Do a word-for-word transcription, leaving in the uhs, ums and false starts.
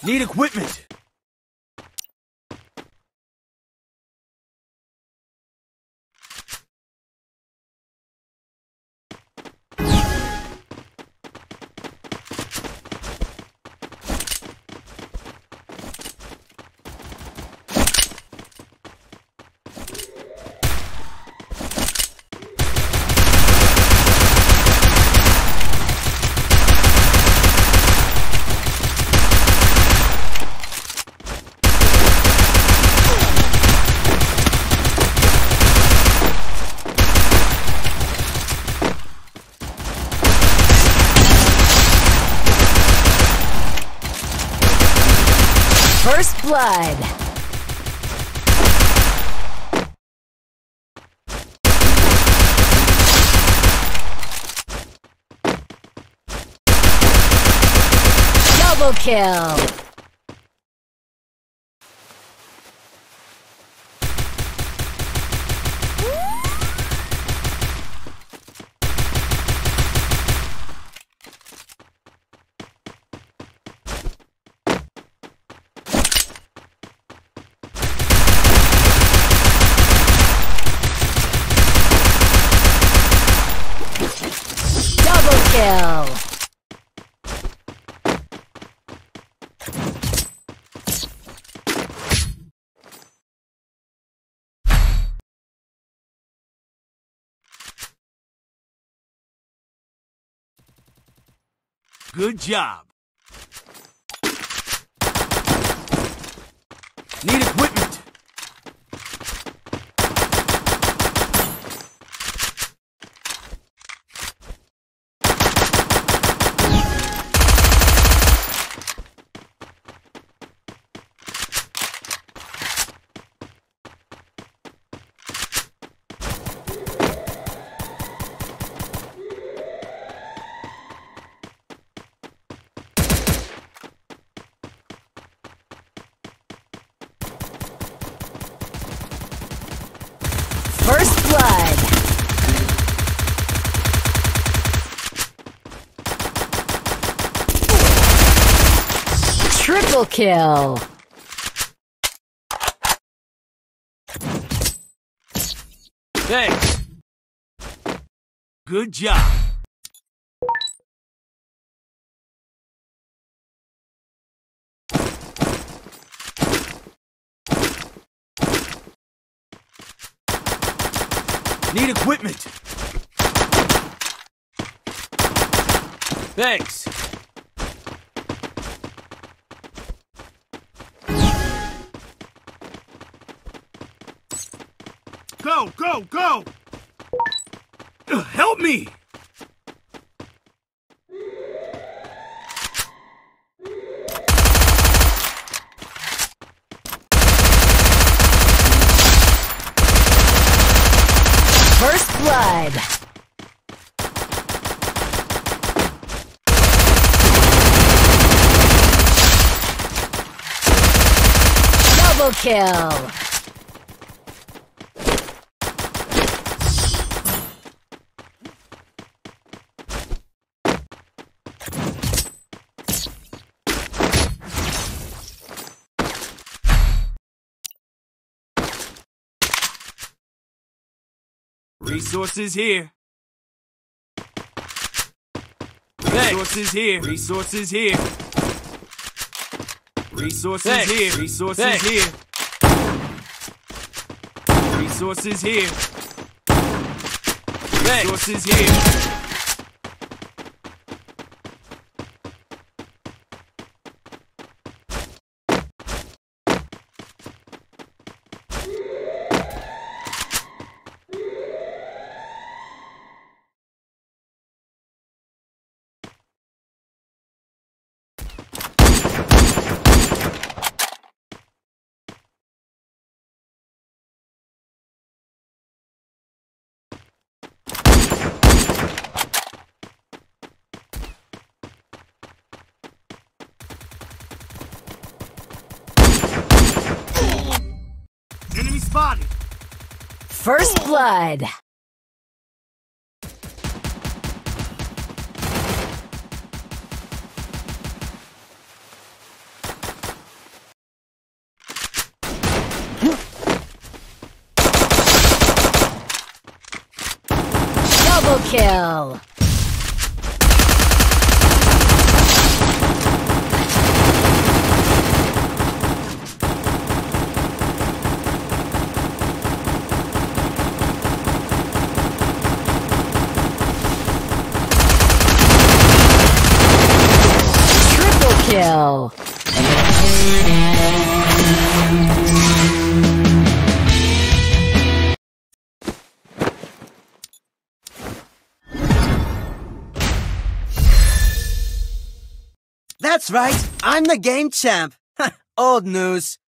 Need equipment! First blood. Double kill. Kill. Good job. Need equipment. First blood. Triple kill. Thanks. Good job. Need equipment. Thanks. Go, go, go! Uh, help me! First blood. Double kill. Resources here. Resources here. Resources here. Resources Thanks. here. Resources Thanks. here. Resources here. Thanks. Resources here. Enemy spotted. First blood. kill. Triple kill. That's right, I'm the game champ. Old news.